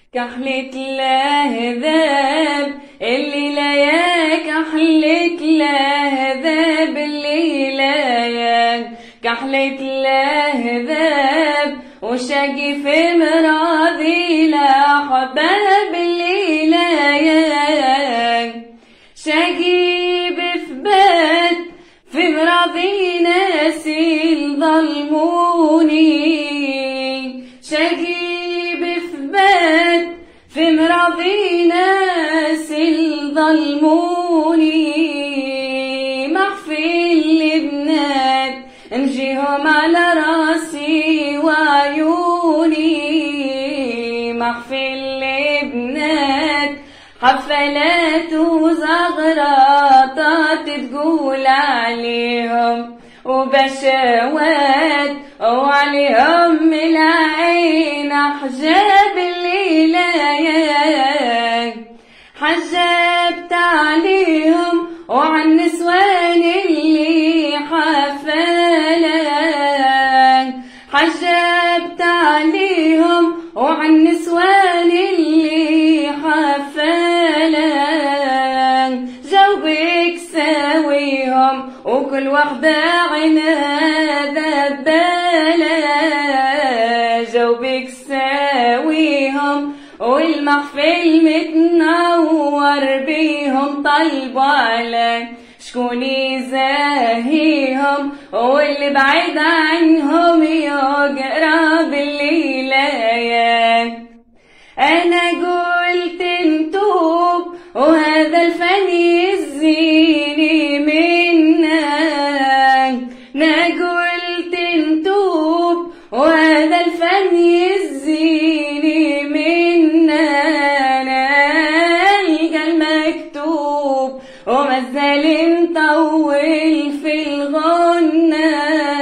كحلة لهذاب الليلة يا كحلة لهذاب الليلة يا كحلة لهذاب وشاقي في مراضي لحباب الليلة يا شاقي بثبات في مراضي ناسي الظلموني شاقي بثبات في مراضي ناسي الظلموني مخفي البنات نجيهم على راسي وعيوني مخفي البنات حفلات وزغراطات تقول عليهم وبشوات وعليهم العين حجاب الليلة يا حجبت عليهم وعن النسوان اللي حفلات حجبت عليهم وعن النسوان اللي حفلات جاوبك ساويهم وكل وحدة عنادة بلا جاوبك ساويهم والمحفل متنور بيهم طلبوا على شكون يزاهيهم واللي بعيد عنهم يقرب الليلة يا أنا قلت نتوب وهذا الفن يزيني منا أنا قلت نتوب وهذا الفن يزيني منا نلقى المكتوب ومازال مطول في الغنى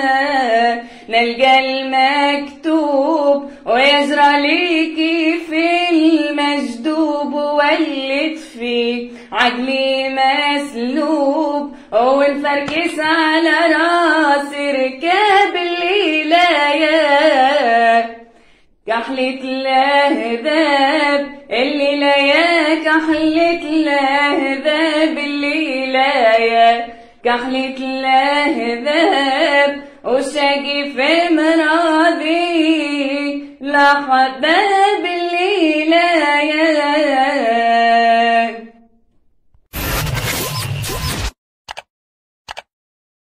نلقى المكتوب ويجرى ليكي في المجدوب ولت فيه عقلي مسلوب ونفركس على راسي ركاب الليلة يا كحلة لهذاب الليلة يا كحلة لهذاب الليلة يا كحلة لهذاب وشاقي في مراضي لحباب